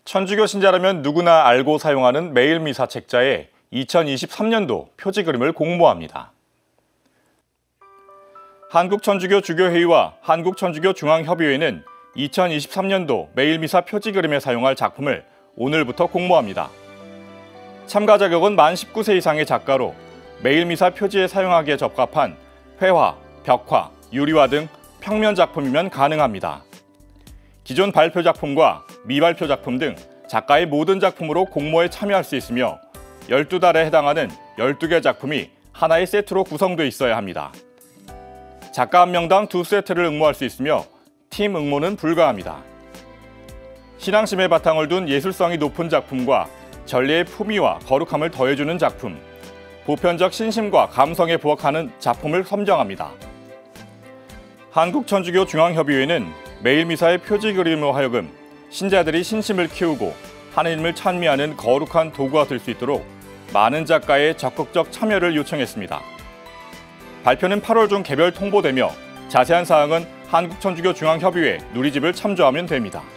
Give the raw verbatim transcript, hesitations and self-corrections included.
천주교 신자라면 누구나 알고 사용하는 매일미사 책자에 이천이십삼 년도 표지 그림을 공모합니다. 한국천주교 주교회의와 한국천주교중앙협의회는 이천이십삼 년도 매일미사 표지 그림에 사용할 작품을 오늘부터 공모합니다. 참가 자격은 만 십구 세 이상의 작가로 매일미사 표지에 사용하기에 적합한 회화, 벽화, 유리화 등 평면 작품이면 가능합니다. 기존 발표 작품과 미발표 작품 등 작가의 모든 작품으로 공모에 참여할 수 있으며 열두 달에 해당하는 열두 개 작품이 하나의 세트로 구성돼 있어야 합니다. 작가 한 명당 두 세트를 응모할 수 있으며 팀 응모는 불가합니다. 신앙심의 바탕을 둔 예술성이 높은 작품과 전리의 품위와 거룩함을 더해주는 작품, 보편적 신심과 감성에 부합하는 작품을 선정합니다. 한국천주교중앙협의회는 매일미사의 표지 그림으로 하여금 신자들이 신심을 키우고 하느님을 찬미하는 거룩한 도구가 될 수 있도록 많은 작가의 적극적 참여를 요청했습니다. 발표는 팔월 중 개별 통보되며 자세한 사항은 한국천주교중앙협의회 누리집을 참조하면 됩니다.